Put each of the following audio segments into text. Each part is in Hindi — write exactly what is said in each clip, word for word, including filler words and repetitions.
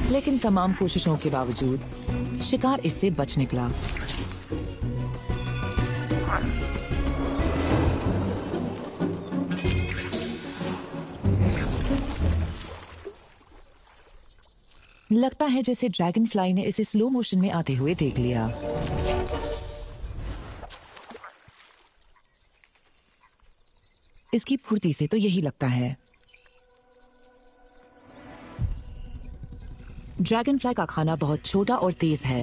लेकिन तमाम कोशिशों के बावजूद शिकार इससे बच निकला। लगता है जैसे ड्रैगन फ्लाई ने इसे स्लो मोशन में आते हुए देख लिया। इसकी फुर्ती से तो यही लगता है। ड्रैगन फ्लाई का खाना बहुत छोटा और तेज है,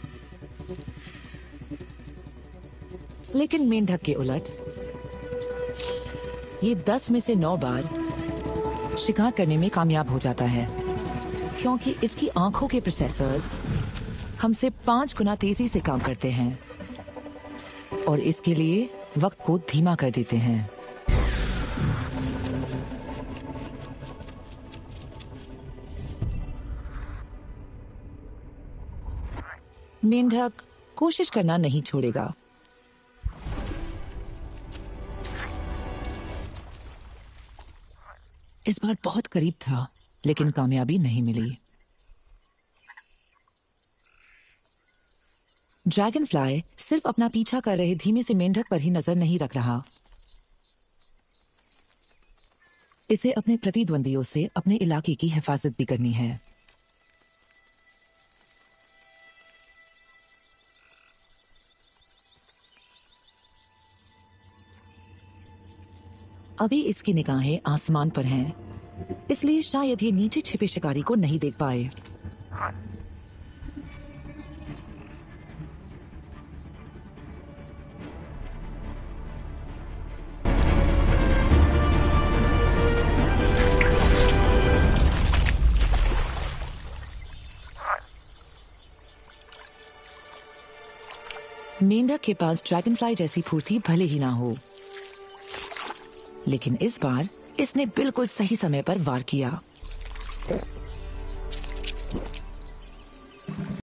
लेकिन मेंढक के उलट ये दस में से नौ बार शिकार करने में कामयाब हो जाता है, क्योंकि इसकी आंखों के प्रोसेसर्स हमसे पांच गुना तेजी से काम करते हैं और इसके लिए वक्त को धीमा कर देते हैं। मेंढक कोशिश करना नहीं छोड़ेगा। इस बार बहुत करीब था, लेकिन कामयाबी नहीं मिली। ड्रैगन फ्लाई सिर्फ अपना पीछा कर रहे धीमे से मेंढक पर ही नजर नहीं रख रहा। इसे अपने प्रतिद्वंदियों से अपने इलाके की हिफाजत भी करनी है। अभी इसकी निगाहें आसमान पर हैं, इसलिए शायद ये नीचे छिपे शिकारी को नहीं देख पाए। मेंढक के पास ड्रैगन फ्लाई जैसी फुर्ती भले ही ना हो, लेकिन इस बार इसने बिल्कुल सही समय पर वार किया।